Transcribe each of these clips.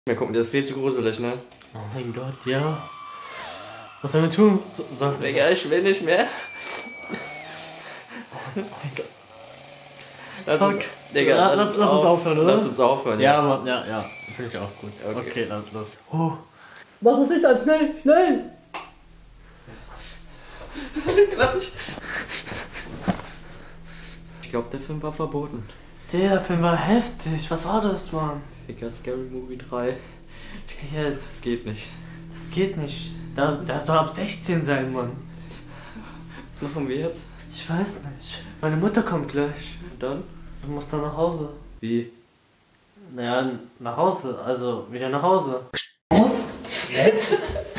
Wir gucken, das ist viel zu gruselig, ne? Oh mein Gott, ja. Was sollen wir tun? Digga, ich will nicht mehr. Oh mein Gott. Lass uns, Digga, lass uns aufhören, oder? Lass uns aufhören, ja. Mann, ja. Finde ich auch gut. Okay, dann los. Mach das Licht an, schnell! Lass mich. Ich glaube, der Film war verboten. Der Film war heftig. Was war das, Mann? Digga, Scary Movie 3. Ja, Das geht nicht. Das geht nicht. Das soll ab 16 sein, Mann. Was machen wir jetzt? Ich weiß nicht. Meine Mutter kommt gleich. Und dann? Du musst dann nach Hause. Wie? Naja, nach Hause. Also wieder nach Hause. Was? Jetzt?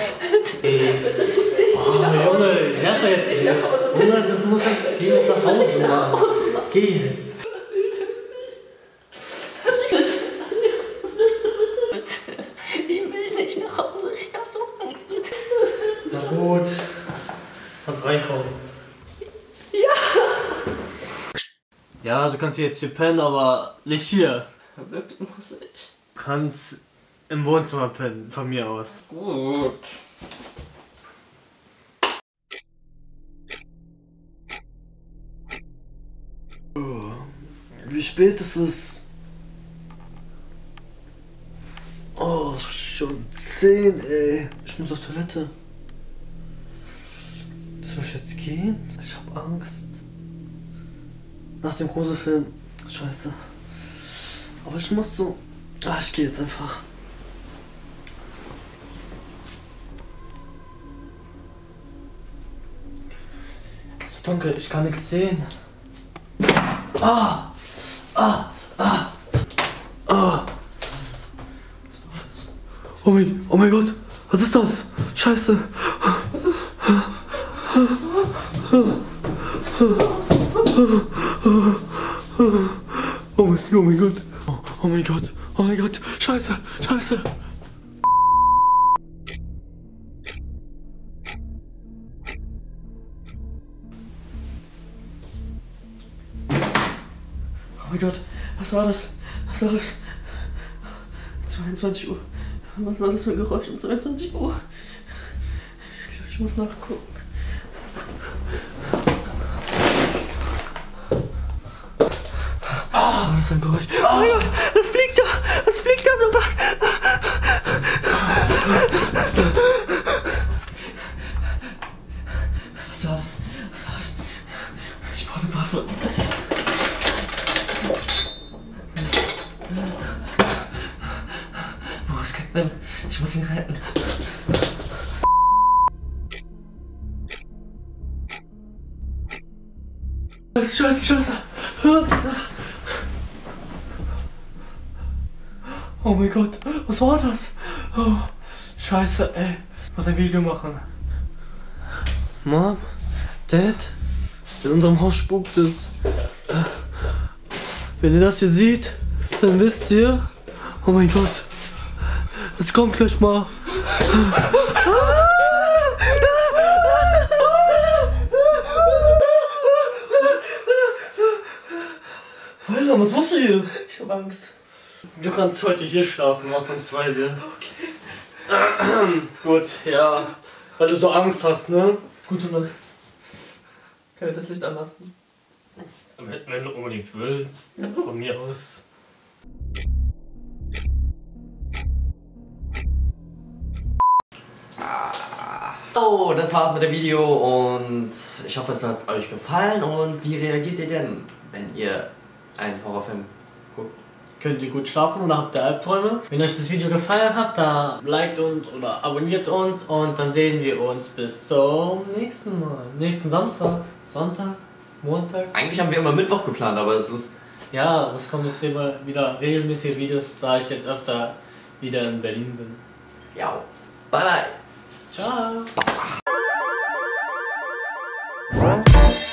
Oh, Junge, nerv jetzt nicht. Junge, das ist nur ganz viel nach Hause, Mann. Geh jetzt. Ich will nicht nach Hause, ich hab doch Angst, bitte. Na gut. Kannst reinkommen. Ja! Ja, du kannst jetzt hier pennen, aber nicht hier. Wirklich muss ich. Du kannst im Wohnzimmer pennen, von mir aus. Gut. Wie spät ist es? Oh, schon 10, ey. Ich muss auf Toilette. Soll ich jetzt gehen? Ich hab Angst. Nach dem Gruselfilm. Scheiße. Aber ich muss so... ich gehe jetzt einfach. Es ist so dunkel, ich kann nichts sehen. Oh mein Gott, was ist das? Scheiße. Oh mein Gott. Oh mein Gott. Oh mein Gott. Scheiße. Oh mein Gott. Was war das? 22 Uhr. Was war das für ein Geräusch um 22 Uhr? Ich glaube, ich muss nachgucken. Was ist ein Geräusch? Oh mein Gott, das fliegt da sogar. Was war das? Ich brauche eine Waffe. Wo ist Captain? Ich muss ihn retten. Scheiße. Oh mein Gott, was war das? Oh, Scheiße, ey. Ich muss ein Video machen. Mom, Dad, in unserem Haus spukt es. Wenn ihr das hier seht, dann wisst ihr, oh mein Gott, es kommt gleich mal. Alter, was machst du hier? Ich hab Angst. Du kannst heute hier schlafen, ausnahmsweise. Okay. Gut, ja. Weil du so Angst hast, ne? Gute Nacht. Können wir das Licht anlassen? Wenn du unbedingt willst, von mir aus. Oh, das war's mit dem Video und ich hoffe, es hat euch gefallen. Und wie reagiert ihr denn, wenn ihr einen Horrorfilm guckt? Könnt ihr gut schlafen oder habt ihr Albträume? Wenn euch das Video gefallen hat, dann liked uns oder abonniert uns und dann sehen wir uns bis zum nächsten Mal. Nächsten Samstag, Sonntag, Montag. Eigentlich haben wir immer Mittwoch geplant, aber es ist... Ja, es kommen jetzt hier wieder regelmäßige Videos, da ich jetzt öfter wieder in Berlin bin. Ja, bye bye. Ciao. Bye.